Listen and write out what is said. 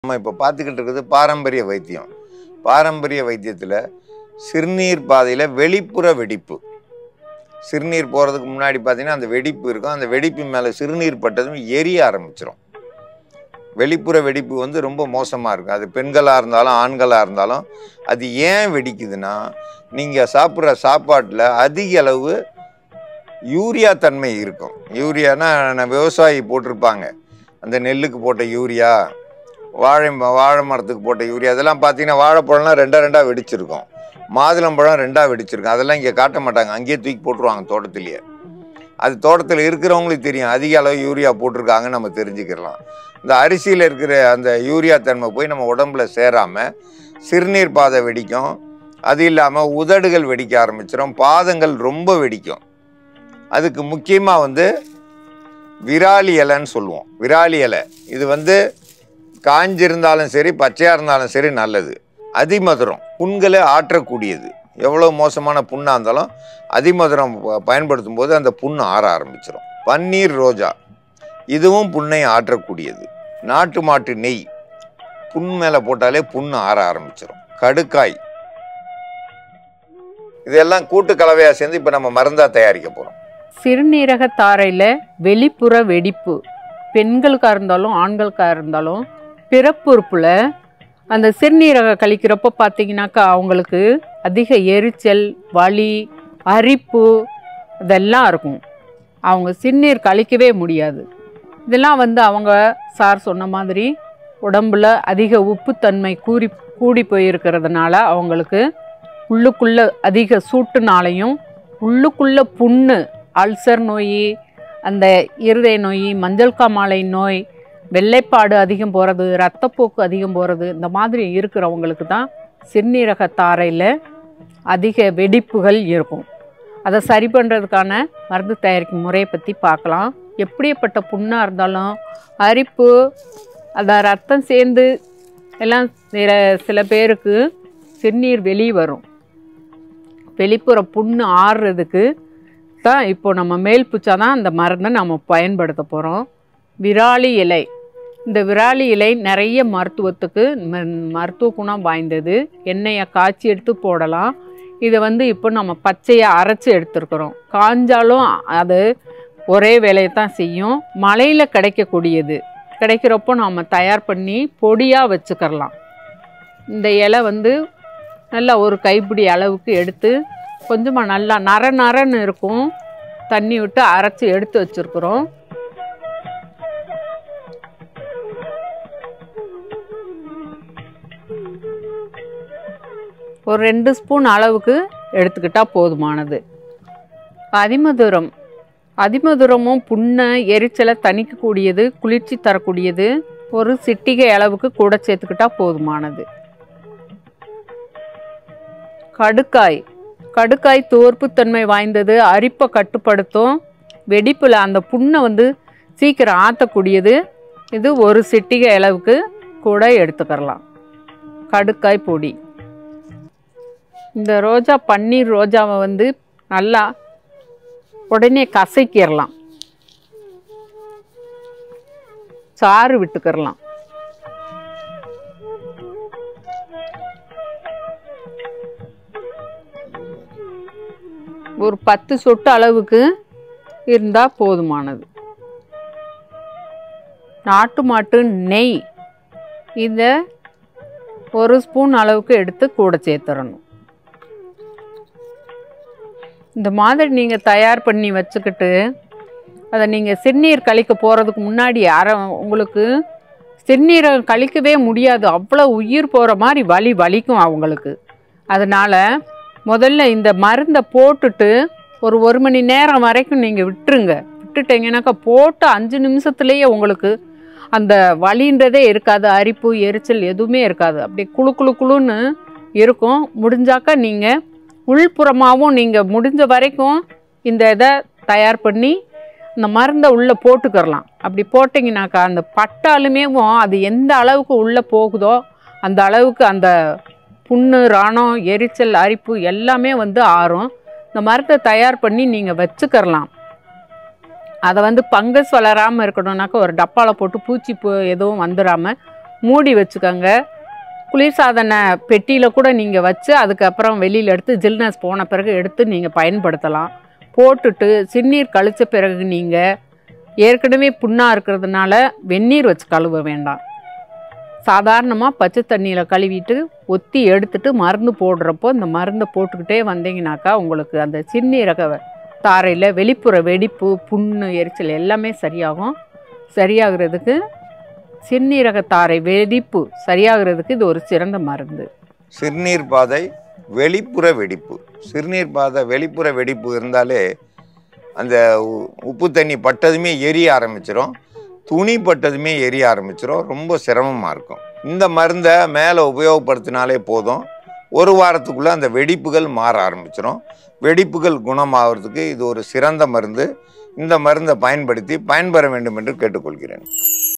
நம்ம இப்போ பார்த்துக்கிட்டு இருக்கிறது பாரம்பரிய வைத்தியம். பாரம்பரிய வைத்தியத்தில் சிறுநீர் பாதையில் வெளிப்புற வெடிப்பு. சிறுநீர் போகிறதுக்கு முன்னாடி பார்த்தீங்கன்னா அந்த வெடிப்பு இருக்கும். அந்த வெடிப்பு மேலே சிறுநீர் பட்டதும் எரிய ஆரம்பிச்சிடும். வெளிப்புற வெடிப்பு வந்து ரொம்ப மோசமாக இருக்கும். அது பெண்களாக இருந்தாலும் ஆண்களாக இருந்தாலும் அது ஏன் வெடிக்குதுன்னா, நீங்கள் சாப்பிட்ற சாப்பாட்டில் அதிக அளவு யூரியா தன்மை இருக்கும். யூரியானா விவசாயி போட்டிருப்பாங்க, அந்த நெல்லுக்கு போட்ட யூரியா, வாழை மரத்துக்கு போட்ட யூரியா, அதெல்லாம் பார்த்தீங்கன்னா வாழைப்பழம்லாம் ரெண்டாக வெடிச்சிருக்கும், மாதுளம்பழம் ரெண்டாக வெடிச்சிருக்கும். அதெல்லாம் இங்கே காட்ட மாட்டாங்க, அங்கேயே தூக்கி போட்டுருவாங்க தோட்டத்திலேயே. அது தோட்டத்தில் இருக்கிறவங்களுக்கு தெரியும் அதிக அளவு யூரியா போட்டிருக்காங்கன்னு நம்ம தெரிஞ்சுக்கலாம். இந்த அரிசியில் இருக்கிற அந்த யூரியா தன்மை போய் நம்ம உடம்புல சேராமல் சிறுநீர் பாதை வெடிக்கும். அது இல்லாமல் உதடுகள் வெடிக்க ஆரம்பிச்சிடும், பாதங்கள் ரொம்ப வெடிக்கும். அதுக்கு முக்கியமாக வந்து விராலி இலைன்னு சொல்லுவோம். விராலி இலை இது வந்து காஞ்சிருந்தாலும் சரி பச்சையாக இருந்தாலும் சரி நல்லது. அதிமதுரம் புண்களை ஆற்றக்கூடியது. எவ்வளோ மோசமான புண்ணாக இருந்தாலும் அதிமதுரம் பயன்படுத்தும் போது அந்த புண்ணு ஆற ஆரம்பிச்சிடும். பன்னீர் ரோஜா இதுவும் புண்ணை ஆற்றக்கூடியது. நாட்டு மாட்டு நெய் புண் மேலே போட்டாலே புண்ணு ஆற ஆரம்பிச்சிடும். கடுக்காய் இதெல்லாம் கூட்டு கலவையாக சேர்ந்து இப்போ நம்ம மருந்தாக தயாரிக்க போகிறோம். சிறுநீரக தாரையில் வெளிப்புற வெடிப்பு பெண்களுக்காக இருந்தாலும் ஆண்களுக்காக இருந்தாலும் பிறப்புறுப்பில் அந்த சிறுநீரக கழிக்கிறப்போ பார்த்தீங்கன்னாக்கா அவங்களுக்கு அதிக எரிச்சல், வலி, அரிப்பு இதெல்லாம் இருக்கும். அவங்க சிறுநீர் கழிக்கவே முடியாது. இதெல்லாம் வந்து அவங்க சார் சொன்ன மாதிரி உடம்புல அதிக உப்புத்தன்மை கூடி போயிருக்கிறதுனால அவங்களுக்கு உள்ளுக்குள்ளே அதிக சூட்டுனாலையும் உள்ளுக்குள்ளே புண்ணு, அல்சர் நோய், அந்த இருதய நோய், மஞ்சள் காமாலை நோய், வெள்ளைப்பாடு அதிகம் போகிறது, இரத்தப்போக்கு அதிகம் போகிறது, இந்த மாதிரி இருக்கிறவங்களுக்கு தான் சிறுநீரக தாரையில் அதிக வெடிப்புகள் இருக்கும். அதை சரி பண்ணுறதுக்கான மருந்து தயாரிக்கும் முறையை பற்றி பார்க்கலாம். எப்படிப்பட்ட புண்ணாக இருந்தாலும் அரிப்பு, அதை ரத்தம் சேர்ந்து எல்லாம் சில பேருக்கு சிறுநீர் வெளியே வரும். வெளிப்புற புண்ணு ஆறுறதுக்கு தான் இப்போ நம்ம மேல் பூச்சா தான் அந்த மருந்தை நம்ம பயன்படுத்த போகிறோம். விராலி இலை. இந்த விராலி இலை நிறைய மருத்துவத்துக்கு மருத்துவ குணம் வாய்ந்தது. எண்ணெயை காய்ச்சி எடுத்து போடலாம். இதை வந்து இப்போ நம்ம பச்சையாக அரைச்சி எடுத்துருக்குறோம். காஞ்சாலும் அது ஒரே வேலையை தான் செய்யும். மலையில் கிடைக்கக்கூடியது. கிடைக்கிறப்போ நம்ம தயார் பண்ணி பொடியாக வச்சுக்கிறலாம். இந்த இலை வந்து நல்லா ஒரு கைப்பிடி அளவுக்கு எடுத்து கொஞ்சமாக நல்லா நரன்னு இருக்கும், தண்ணி விட்டு அரைச்சி எடுத்து வச்சுருக்குறோம். ஒரு 2 ஸ்பூன் அளவுக்கு எடுத்துக்கிட்டால் போதுமானது. அதிமதுரமும் புண்ணை, எரிச்சலை தணிக்கக்கூடியது, குளிர்ச்சி தரக்கூடியது. ஒரு சிட்டிகை அளவுக்கு கூட சேர்த்துக்கிட்டால் போதுமானது. கடுக்காய் தோற்புத்தன்மை வாய்ந்தது, அரிப்பை கட்டுப்படுத்தும், வெடிப்பில் அந்த புண்ணை வந்து சீக்கிரம் ஆற்றக்கூடியது. இது ஒரு சிட்டிகை அளவுக்கு கூட எடுத்துக்கிறலாம். கடுக்காய் பொடி. இந்த பன்னீர் ரோஜாவை வந்து நல்லா உடனே கசக்கிடலாம், சாறு விட்டுக்கிறலாம். ஒரு 10 சொட்டு அளவுக்கு இருந்தால் போதுமானது. நாட்டு மாட்டு நெய் இதை 1 ஸ்பூன் அளவுக்கு எடுத்து கூட சேர்த்துடணும். இந்த மாதிரி நீங்கள் தயார் பண்ணி வச்சுக்கிட்டு அதை நீங்கள் சிறுநீர் கழிக்க போகிறதுக்கு முன்னாடி உங்களுக்கு சிறுநீரை கழிக்கவே முடியாது, அவ்வளோ உயிர் போகிற மாதிரி வலிக்கும் அவங்களுக்கு. அதனால் முதல்ல இந்த மருந்தை போட்டுட்டு ஒரு 1 மணி நேரம் வரைக்கும் நீங்கள் விட்டுட்டிங்கனாக்கா போட்டு 5 நிமிஷத்துலேயே உங்களுக்கு அந்த வலின்றதே இருக்காது, அரிப்பு, எரிச்சல் எதுவுமே இருக்காது. அப்படி குழுன்னு இருக்கும். முடிஞ்சாக்கா நீங்கள் உள்புறமாகவும் நீங்கள் முடிஞ்ச வரைக்கும் இந்த இதை தயார் பண்ணி இந்த மருந்தை உள்ளே போட்டுக்கிறலாம். அப்படி போட்டிங்கனாக்கா அந்த பட்டாலுமே அது எந்த அளவுக்கு உள்ளே போகுதோ அந்த அளவுக்கு அந்த புண்ணு, ரணம், எரிச்சல், அரிப்பு எல்லாமே வந்து ஆறும். இந்த மருந்தை தயார் பண்ணி நீங்கள் வச்சுக்கிறலாம். அதை வந்து பங்கஸ் வளராமல் இருக்கணும்னாக்கா ஒரு டப்பாவில் போட்டு பூச்சி எதுவும் வந்துடாமல் மூடி வச்சுக்கோங்க. குளிர்சாதன பெட்டியில் கூட நீங்கள் வச்சு அதுக்கப்புறம் வெளியில் எடுத்து ஜில்னஸ் போன பிறகு எடுத்து நீங்கள் பயன்படுத்தலாம். போட்டுட்டு சிறுநீர் கழித்த பிறகு நீங்கள் ஏற்கனவே புண்ணாக இருக்கிறதுனால வெந்நீர் வச்சு கழுவ வேண்டாம். சாதாரணமாக பச்சை தண்ணியில் கழுவிட்டு ஒத்தி எடுத்துட்டு மருந்து போடுறப்போ இந்த மருந்தை போட்டுக்கிட்டே வந்தீங்கன்னாக்கா உங்களுக்கு அந்த சிறுநீரக தாரையில் வெளிப்புற வெடிப்பு, புண்ணு, எரிச்சல் எல்லாமே சரியாகும். சரியாகிறதுக்கு சிறுநீரக தாரை வெடிப்பு சரியாகிறதுக்கு இது ஒரு சிறந்த மருந்து. சிறுநீர் பாதை வெளிப்புற வெடிப்பு. சிறுநீர் பாதை வெளிப்புற வெடிப்பு இருந்தாலே அந்த உப்பு தண்ணி பட்டதுமே எரிய ஆரம்பிச்சிடும், துணி பட்டதுமே எரிய ஆரம்பிச்சிடும், ரொம்ப சிரமமாக இருக்கும். இந்த மருந்தை மேலே உபயோகப்படுத்தினாலே போதும், ஒரு வாரத்துக்குள்ளே அந்த வெடிப்புகள் மாற ஆரம்பிச்சிடும். வெடிப்புகள் குணமாகிறதுக்கு இது ஒரு சிறந்த மருந்து. இந்த மருந்தை பயன்படுத்தி பயன்பெற வேண்டும் என்று கேட்டுக்கொள்கிறேன்.